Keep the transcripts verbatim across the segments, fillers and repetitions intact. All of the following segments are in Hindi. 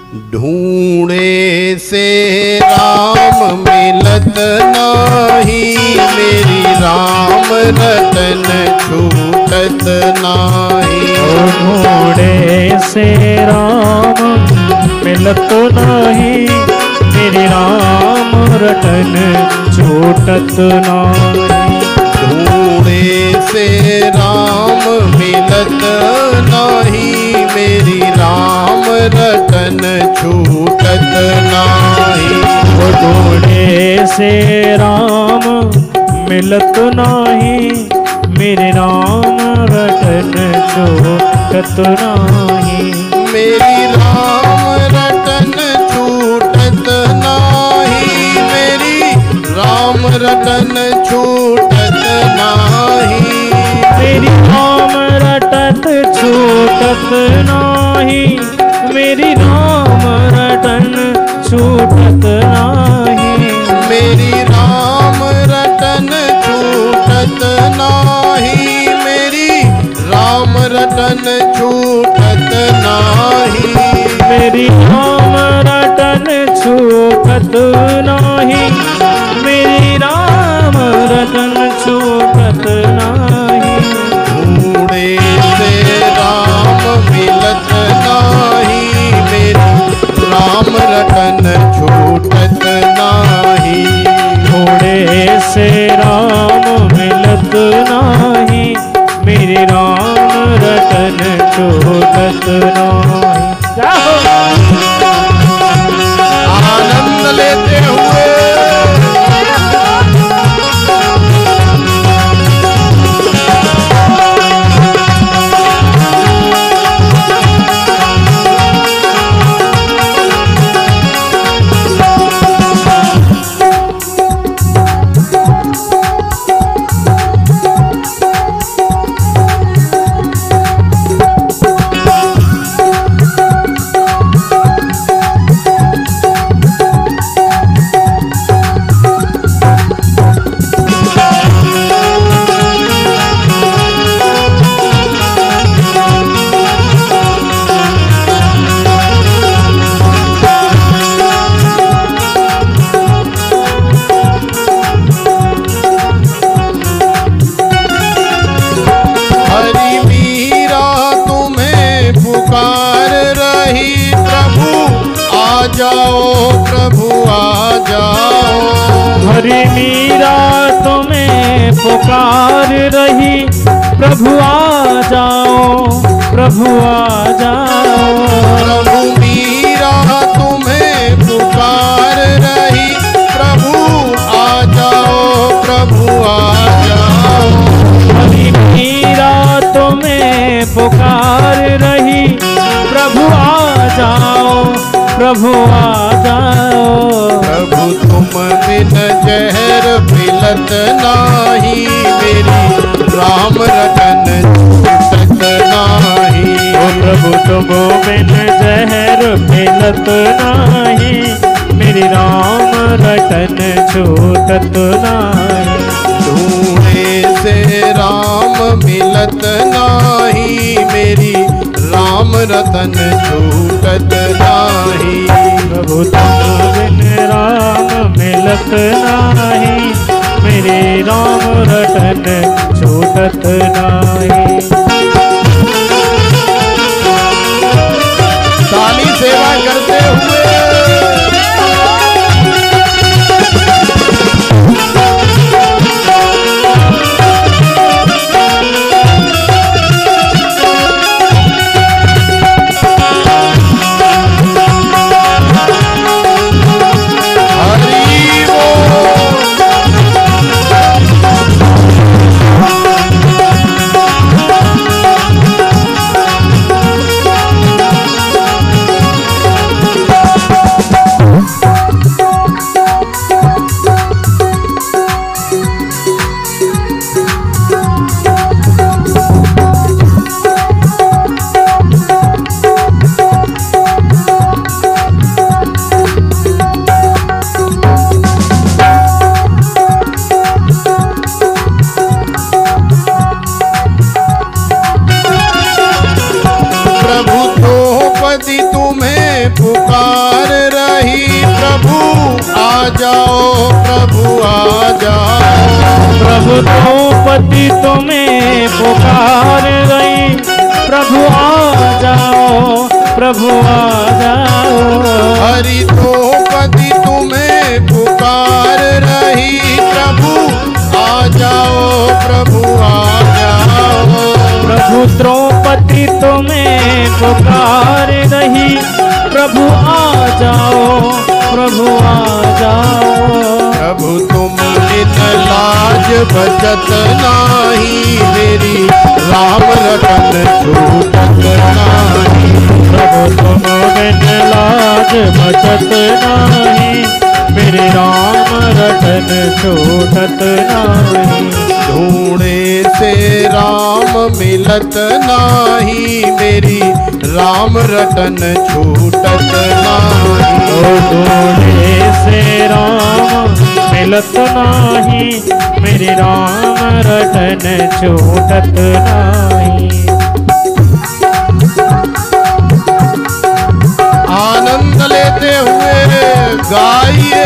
ढूंढे से राम मिलत नाही, मेरी राम रतन छूटत नाही। ढूंढे से राम मिलत नाही, मेरी राम रतन छूटत नाही। ढूंढे से राम मिलत नाही, मेरी राम रतन छूटत नाही। ढूंढे से राम मिलत नाही, मेरे राम रतन छूटत नाही। मेरी राम रतन छूटत नाही, मेरी राम रतन छूटत नाही। मेरी राम रटत छूटत नाही, मेरी राम रटन छूटत नाही। मेरी राम रतन छूटत नाही, मेरी राम रतन छूटत नाही। मेरी राम रटन छूटत नाही, मेरी राम रटन छूटत नाही। ढूंढे से राम मिलत नाही, मेरी राम रतन छूटत नाही। ढूंढे से राम मिलत नाही, मेरे राम रतन छूटत नाही। आनंद लेते हुए हरि मीरा तुम्हें पुकार रही, प्रभु आ जाओ, प्रभु आ जाओ। प्रभु मीरा तुम्हें पुकार रही, प्रभु आ जाओ, प्रभु आ जाओ। हरि मीरा तुम्हें पुकार रही, प्रभु आ जाओ, प्रभु आ जाओ। प्रभु तुम बिन जहर पिलत नाही, मेरी राम रतन छूटत नाही। ओ प्रभु तुम बिन जहर पिलत नाही, मेरी राम रतन छूटत नाही। ढूंढे से राम मिलत नाही, मेरी राम रतन छूटत नाही। प्रभु तुम बिन राम मिलत नाही, मेरे राम रतन छूटत नाही। ताली सेवा करते हुए पुकार रही प्रभु आ जाओ, प्रभु आ जाओ। प्रभु द्रौपदी तुम्हें पुकार रही, प्रभु आ जाओ, प्रभु आ जाओ। हरि द्रौपदी तुम्हें पुकार रही प्रभु आ जाओ, प्रभु आ जाओ। प्रभु द्रौपदी तुम्हें पुकार रही, प्रभु आ जाओ, प्रभु आ जाओ। प्रभु तुम बिन लाज बचत नाही, मेरी राम रतन छूटत नाही। प्रभु तुम बिन लाज बचत नाही, मेरे राम रतन छूटत नाही। ढूंढे से राम मिलत नाही, मेरी राम रतन छूटत नाही। ढूंढे से राम मिलत नाही, मेरे राम रतन छूटत नाही। आनंद लेते हुए गाइए।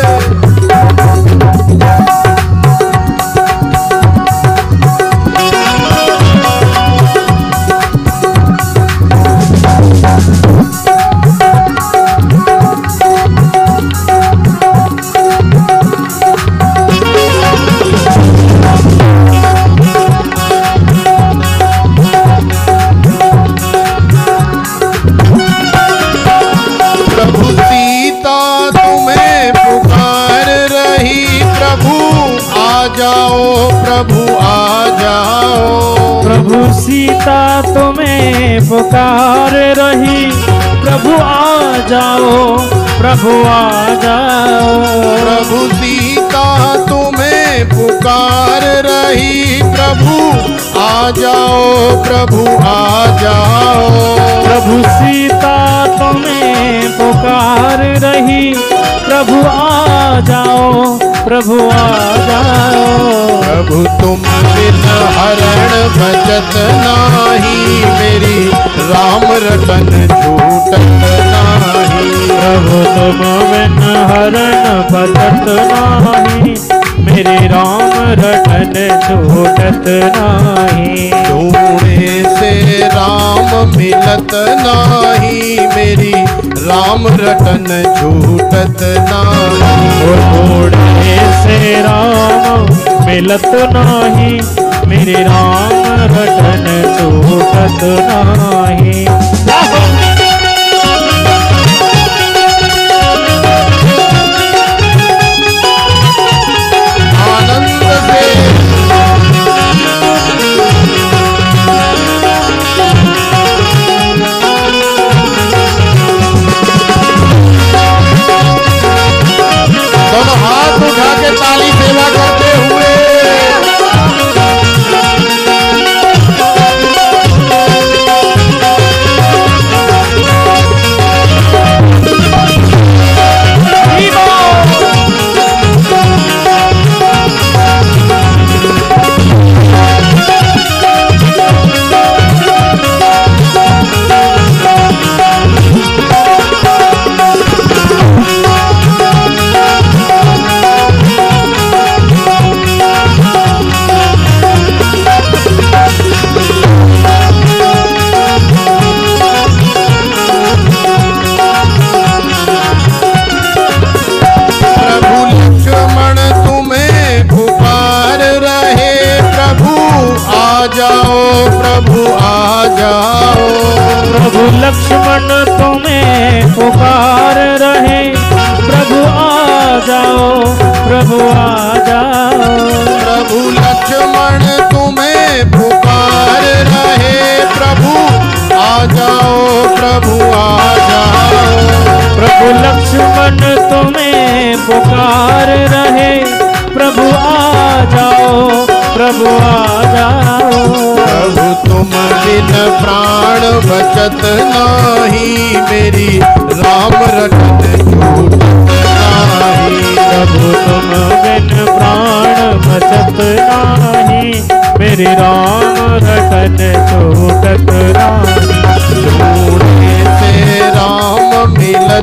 सीता तुम्हें पुकार रही, प्रभु आ जाओ, प्रभु आ जाओ। प्रभु सीता तुम्हें पुकार रही, प्रभु आ जाओ, प्रभु आ जाओ। प्रभु सीता तुम्हें पुकार रही, प्रभु आ जाओ, प्रभु आ जाओ। प्रभु तुम बिन हरण बचत नाही, मेरी राम रतन छूटत नाही। प्रभु तुम बिन हरण बचत नाही, मेरे राम रतन छूटत नाही। ढूंढे से राम मिलत नाही, मेरी राम रतन छूटत नाही। ढूंढे से राम मिलत नाही, मेरे राम रतन छूटत नाही। आनंद से दोनों हाथ उठा के ताली सेवा करते हुए लक्ष्मण तुम्हें पुकार रहे, प्रभु आ जाओ, प्रभु आ जाओ। प्रभु लक्ष्मण तुम्हें पुकार रहे, प्रभु आ जाओ, प्रभु आ जाओ। प्रभु लक्ष्मण तुम्हें पुकार रहे, प्रभु आ जाओ, प्रभु आ जाओ। प्रभु तुम बिन प्राण बचत नाही, मेरी राम रतन छूटत नाही। प्रभु तुम बिन प्राण बचत नाही, मेरी राम रतन छूटत नाही। ढूंढे से राम मिलत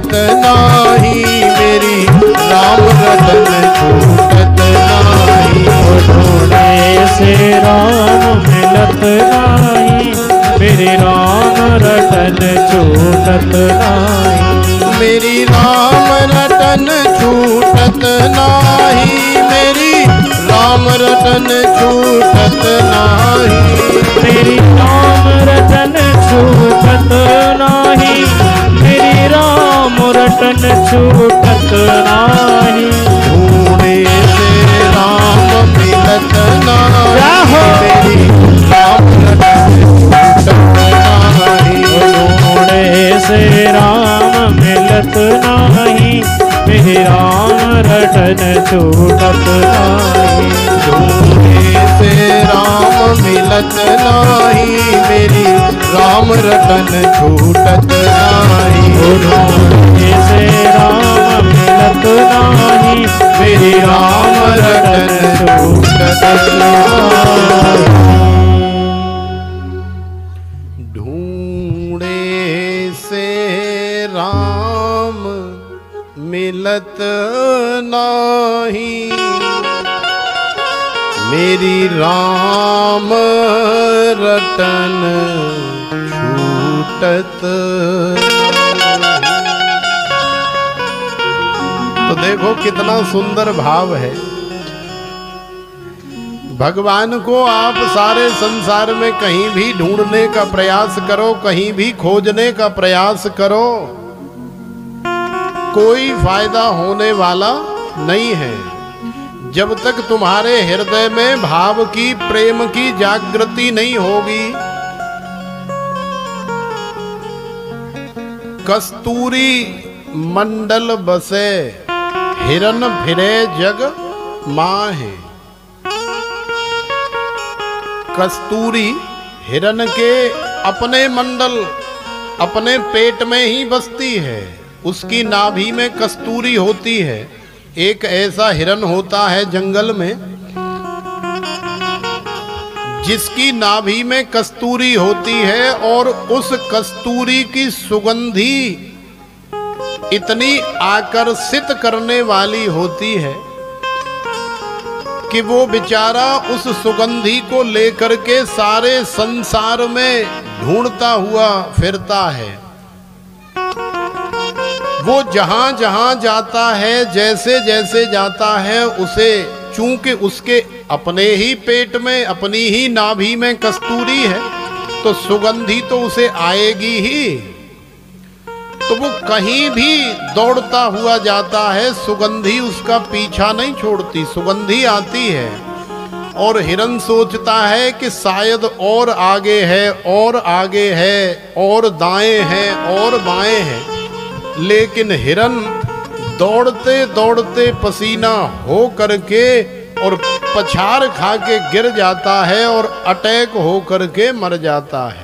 मिलत नाही, मेरी राम रतन छूटत नाही। ढूंढे से राम मिलत नाही, मेरी राम रतन छूटत नाही। मेरी राम रतन छूटत नाही, मेरी राम रतन छूटत नाही। मेरी राम रतन छूटत नाही, मेरी राम रतन छूटत नाही। ढूंढे से राम मिलत नाही, मेरी राम रतन छूटत नाही। ढूंढे से राम मिलत नाही, मेरी राम रतन छूटत नाही। ढूंढे से राम मिलत नाही, मेरी राम रतन छूटत नाही। ढूंढे से राम मिलत नाही, मेरी राम रतन छूटत नाही। ढूंढे से राम मिलत नाही, मेरी राम रतन छूटत नहीं। तो देखो कितना सुंदर भाव है। भगवान को आप सारे संसार में कहीं भी ढूंढने का प्रयास करो, कहीं भी खोजने का प्रयास करो, कोई फायदा होने वाला नहीं है। जब तक तुम्हारे हृदय में भाव की, प्रेम की जागृति नहीं होगी। कस्तूरी मंडल बसे, हिरन फिरे जग माहे। कस्तूरी हिरन के अपने मंडल, अपने पेट में ही बसती है। उसकी नाभि में कस्तूरी होती है। एक ऐसा हिरन होता है जंगल में, जिसकी नाभि में कस्तूरी होती है, और उस कस्तूरी की सुगंधी इतनी आकर्षित करने वाली होती है कि वो बेचारा उस सुगंधी को लेकर के सारे संसार में ढूंढता हुआ फिरता है। वो जहां जहां जाता है, जैसे जैसे जाता है, उसे चूंकि उसके अपने ही पेट में, अपनी ही नाभि में कस्तूरी है, तो सुगंधी तो उसे आएगी ही। तो वो कहीं भी दौड़ता हुआ जाता है, सुगंधी उसका पीछा नहीं छोड़ती, सुगंधी आती है। और हिरन सोचता है कि शायद और आगे है, और आगे है, और दाएं हैं, और बाएं हैं। लेकिन हिरन दौड़ते दौड़ते पसीना हो करके और पछाड़ खा के गिर जाता है और अटैक हो करके मर जाता है।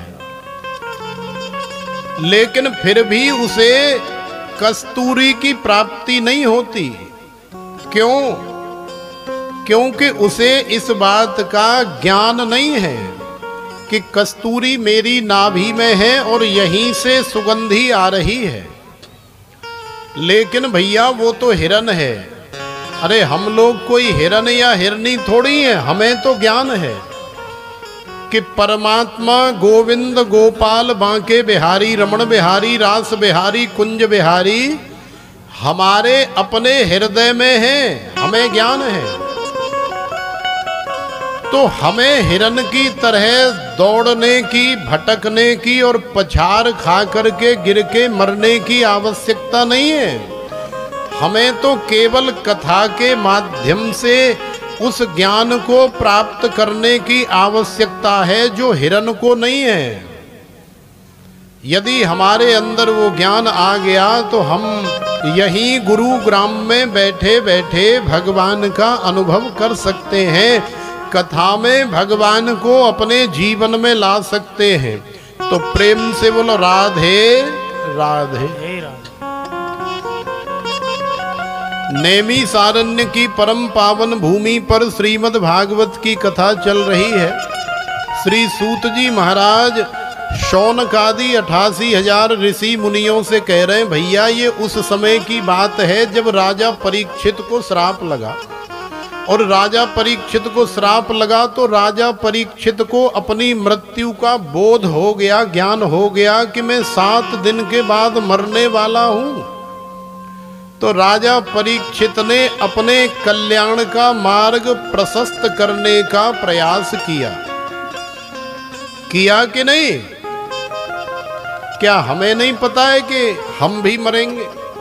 लेकिन फिर भी उसे कस्तूरी की प्राप्ति नहीं होती। क्यों? क्योंकि उसे इस बात का ज्ञान नहीं है कि कस्तूरी मेरी नाभि में है और यहीं से सुगंधी आ रही है। लेकिन भैया वो तो हिरन है। अरे हम लोग कोई हिरन या हिरनी थोड़ी है। हमें तो ज्ञान है कि परमात्मा गोविंद गोपाल बांके बिहारी, रमण बिहारी, रास बिहारी, कुंज बिहारी हमारे अपने हृदय में है। हमें ज्ञान है। तो हमें हिरन की तरह दौड़ने की, भटकने की और पछाड़ खा करके गिर के मरने की आवश्यकता नहीं है। हमें तो केवल कथा के माध्यम से उस ज्ञान को प्राप्त करने की आवश्यकता है जो हिरन को नहीं है। यदि हमारे अंदर वो ज्ञान आ गया तो हम यहीं गुरुग्राम में बैठे बैठे भगवान का अनुभव कर सकते हैं। कथा में भगवान को अपने जीवन में ला सकते हैं। तो प्रेम से बोलो राधे राधे। नेमी सारण्य की परम पावन भूमि पर श्रीमद् भागवत की कथा चल रही है। श्री सूत जी महाराज शौनक आदि अठासी हजार ऋषि मुनियों से कह रहे हैं भैया ये उस समय की बात है जब राजा परीक्षित को श्राप लगा। और राजा परीक्षित को श्राप लगा तो राजा परीक्षित को अपनी मृत्यु का बोध हो गया, ज्ञान हो गया कि मैं सात दिन के बाद मरने वाला हूं। तो राजा परीक्षित ने अपने कल्याण का मार्ग प्रशस्त करने का प्रयास किया किया कि नहीं? क्या हमें नहीं पता है कि हम भी मरेंगे?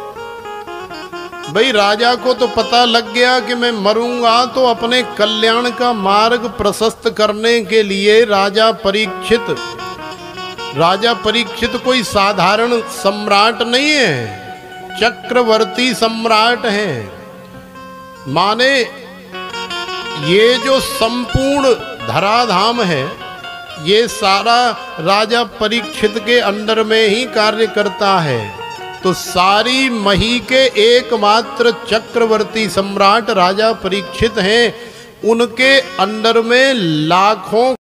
भाई राजा को तो पता लग गया कि मैं मरूंगा, तो अपने कल्याण का मार्ग प्रशस्त करने के लिए राजा परीक्षित राजा परीक्षित कोई साधारण सम्राट नहीं है, चक्रवर्ती सम्राट है। माने ये जो संपूर्ण धराधाम है ये सारा राजा परीक्षित के अंडर में ही कार्य करता है। तो सारी मही के एकमात्र चक्रवर्ती सम्राट राजा परीक्षित हैं, उनके अंडर में लाखों